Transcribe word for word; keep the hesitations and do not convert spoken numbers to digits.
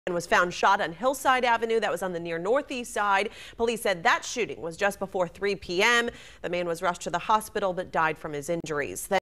and was found shot on Hillside Avenue. That was on the near northeast side. Police said that shooting was just before three p m The man was rushed to the hospital but died from his injuries.